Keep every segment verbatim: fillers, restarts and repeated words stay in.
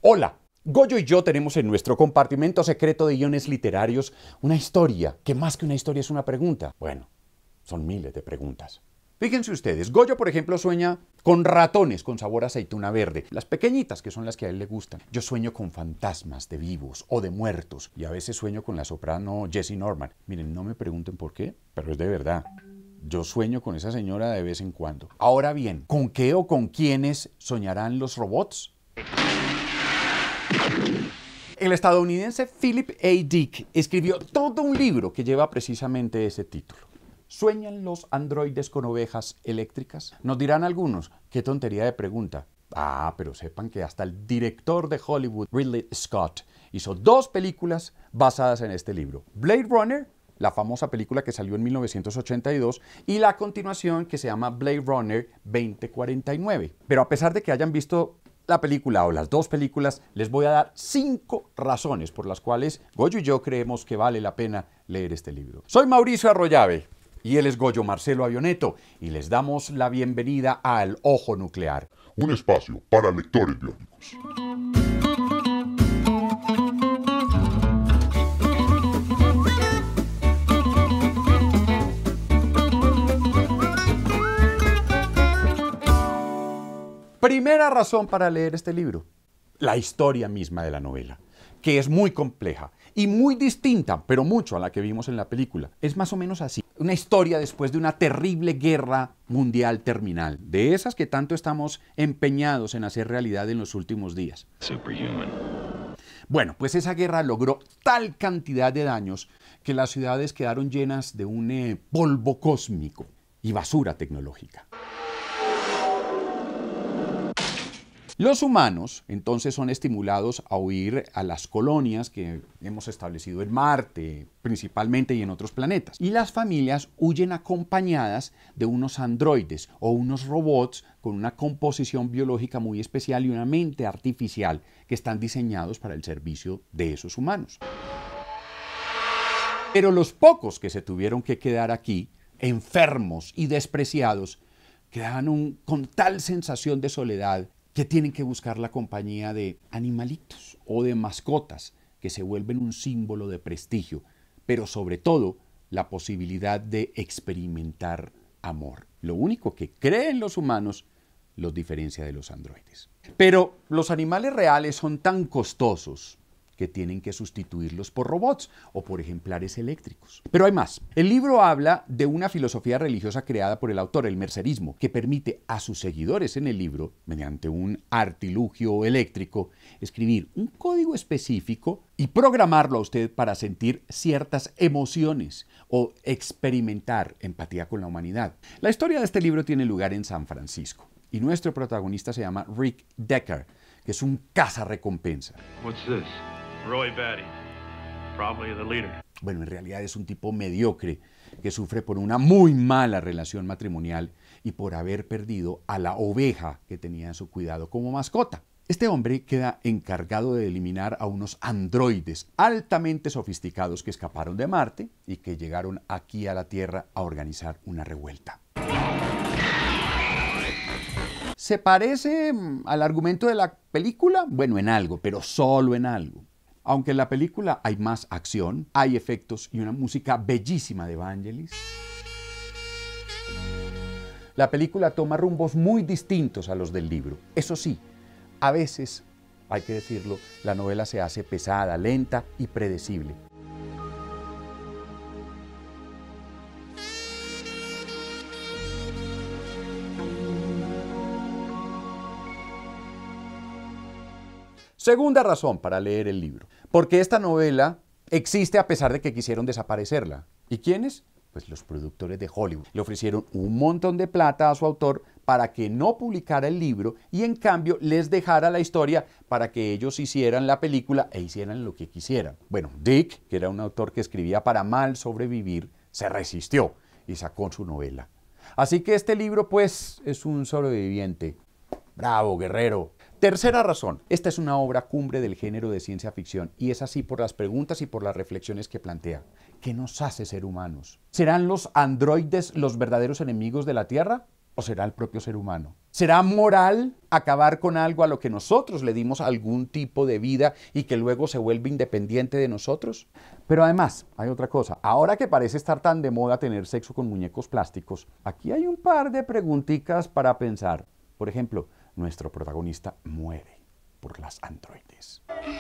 Hola, Goyo y yo tenemos en nuestro compartimento secreto de guiones literarios una historia, que más que una historia es una pregunta. Bueno, son miles de preguntas. Fíjense ustedes, Goyo, por ejemplo, sueña con ratones con sabor a aceituna verde, las pequeñitas, que son las que a él le gustan. Yo sueño con fantasmas de vivos o de muertos, y a veces sueño con la soprano Jessie Norman. Miren, no me pregunten por qué, pero es de verdad. Yo sueño con esa señora de vez en cuando. Ahora bien, ¿con qué o con quiénes soñarán los robots? El estadounidense Philip A. Dick escribió todo un libro que lleva precisamente ese título. ¿Sueñan los androides con ovejas eléctricas? Nos dirán algunos, qué tontería de pregunta. Ah, pero sepan que hasta el director de Hollywood, Ridley Scott, hizo dos películas basadas en este libro. Blade Runner, la famosa película que salió en mil novecientos ochenta y dos, y la continuación que se llama Blade Runner veinte cuarenta y nueve. Pero a pesar de que hayan visto la película o las dos películas, les voy a dar cinco razones por las cuales Goyo y yo creemos que vale la pena leer este libro. Soy Mauricio Arroyave y él es Goyo Marcelo Avioneto y les damos la bienvenida a El Ojo Nuclear, un espacio para lectores biónicos. Primera razón para leer este libro, la historia misma de la novela, que es muy compleja y muy distinta, pero mucho a la que vimos en la película. Es más o menos así, una historia después de una terrible guerra mundial terminal, de esas que tanto estamos empeñados en hacer realidad en los últimos días. Superhuman. Bueno, pues esa guerra logró tal cantidad de daños que las ciudades quedaron llenas de un eh, polvo cósmico y basura tecnológica. Los humanos, entonces, son estimulados a huir a las colonias que hemos establecido en Marte, principalmente, y en otros planetas. Y las familias huyen acompañadas de unos androides o unos robots con una composición biológica muy especial y una mente artificial que están diseñados para el servicio de esos humanos. Pero los pocos que se tuvieron que quedar aquí, enfermos y despreciados, quedaban un, con tal sensación de soledad que tienen que buscar la compañía de animalitos o de mascotas que se vuelven un símbolo de prestigio, pero sobre todo la posibilidad de experimentar amor. Lo único que creen los humanos los diferencia de los androides. Pero los animales reales son tan costosos que tienen que sustituirlos por robots o por ejemplares eléctricos. Pero hay más. El libro habla de una filosofía religiosa creada por el autor, el mercerismo, que permite a sus seguidores en el libro, mediante un artilugio eléctrico, escribir un código específico y programarlo a usted para sentir ciertas emociones o experimentar empatía con la humanidad. La historia de este libro tiene lugar en San Francisco y nuestro protagonista se llama Rick Deckard, que es un cazarrecompensa. What's this? Roy Batty, probably the leader. Bueno, en realidad es un tipo mediocre que sufre por una muy mala relación matrimonial y por haber perdido a la oveja que tenía en su cuidado como mascota. Este hombre queda encargado de eliminar a unos androides altamente sofisticados que escaparon de Marte y que llegaron aquí a la Tierra a organizar una revuelta. ¿Se parece al argumento de la película? Bueno, en algo, pero solo en algo. Aunque en la película hay más acción, hay efectos y una música bellísima de Vangelis, la película toma rumbos muy distintos a los del libro. Eso sí, a veces, hay que decirlo, la novela se hace pesada, lenta y predecible. Segunda razón para leer el libro, porque esta novela existe a pesar de que quisieron desaparecerla. ¿Y quiénes? Pues los productores de Hollywood. Le ofrecieron un montón de plata a su autor para que no publicara el libro y en cambio les dejara la historia para que ellos hicieran la película e hicieran lo que quisieran. Bueno, Dick, que era un autor que escribía para mal sobrevivir, se resistió y sacó su novela. Así que este libro, pues, es un sobreviviente. ¡Bravo, guerrero! Tercera razón, esta es una obra cumbre del género de ciencia ficción y es así por las preguntas y por las reflexiones que plantea. ¿Qué nos hace ser humanos? ¿Serán los androides los verdaderos enemigos de la Tierra? ¿O será el propio ser humano? ¿Será moral acabar con algo a lo que nosotros le dimos algún tipo de vida y que luego se vuelve independiente de nosotros? Pero además, hay otra cosa. Ahora que parece estar tan de moda tener sexo con muñecos plásticos, aquí hay un par de preguntitas para pensar. Por ejemplo, nuestro protagonista muere por las androides.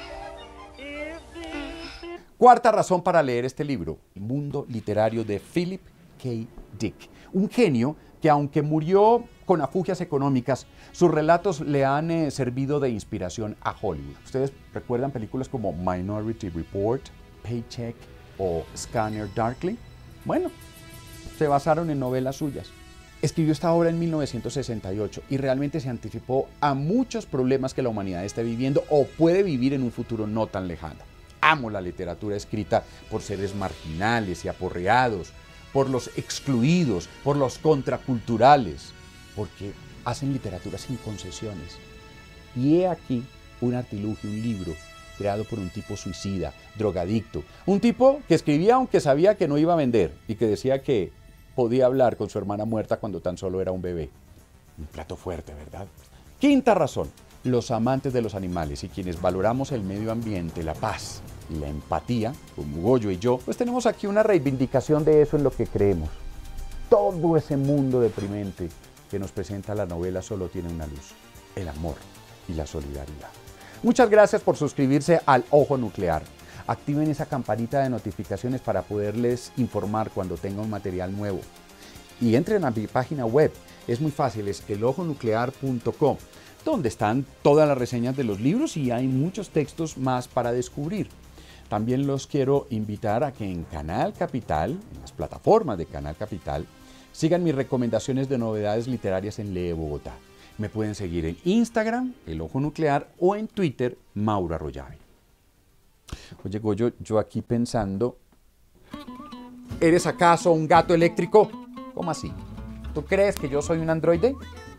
Cuarta razón para leer este libro, El mundo literario de Philip K. Dick. Un genio que, aunque murió con afugias económicas, sus relatos le han eh, servido de inspiración a Hollywood. ¿Ustedes recuerdan películas como Minority Report, Paycheck o Scanner Darkly? Bueno, se basaron en novelas suyas. Escribió esta obra en mil novecientos sesenta y ocho y realmente se anticipó a muchos problemas que la humanidad está viviendo o puede vivir en un futuro no tan lejano. Amo la literatura escrita por seres marginales y aporreados, por los excluidos, por los contraculturales, porque hacen literatura sin concesiones. Y he aquí un artilugio, un libro, creado por un tipo suicida, drogadicto, un tipo que escribía aunque sabía que no iba a vender y que decía que podía hablar con su hermana muerta cuando tan solo era un bebé. Un plato fuerte, ¿verdad? Quinta razón, los amantes de los animales y quienes valoramos el medio ambiente, la paz y la empatía, como Goyo y yo, pues tenemos aquí una reivindicación de eso en lo que creemos. Todo ese mundo deprimente que nos presenta la novela solo tiene una luz, el amor y la solidaridad. Muchas gracias por suscribirse al Ojo Nuclear. Activen esa campanita de notificaciones para poderles informar cuando tenga un material nuevo. Y entren a mi página web, es muy fácil, es el ojo nuclear punto com, donde están todas las reseñas de los libros y hay muchos textos más para descubrir. También los quiero invitar a que en Canal Capital, en las plataformas de Canal Capital, sigan mis recomendaciones de novedades literarias en Lee Bogotá. Me pueden seguir en Instagram, El Ojo Nuclear, o en Twitter, Mauro Arroyave. Oye, Goyo, yo aquí pensando, ¿eres acaso un gato eléctrico? ¿Cómo así? ¿Tú crees que yo soy un androide?